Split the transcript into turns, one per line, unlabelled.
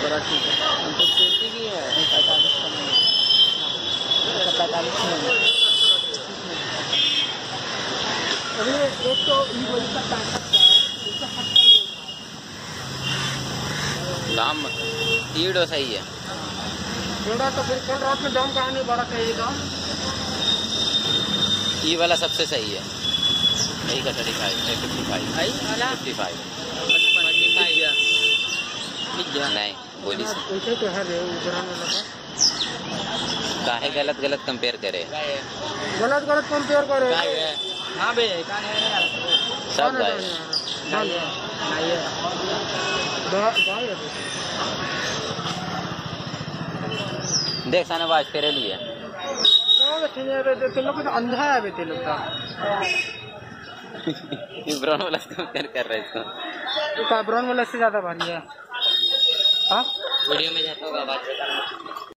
बड़ा ठीक है। तो छोटी भी है 45 का नहीं, 45 में अभी एक तो बोली का 65 का है, इसका 70
दाम ईडो सही है।
थोड़ा तो फिर कल रात में दाम कहाँ नहीं बढ़ा चाहिए दाम।
ये वाला सबसे सही है। यही का 35 नहीं बोली
ऐसे तो है रे उधराने लगा।
काहे गलत गलत कंपेयर करे,
गलत कंपेयर करे। हाँ बे
सब गाय देख सानाबाज फेरे लिए
लोग तो अंधा है बे लोग का।
ब्राउन वाला कंपेयर कर रहे इसको,
ब्राउन वाला से ज्यादा भारी है। हाँ
वीडियो में जाता होगा बात।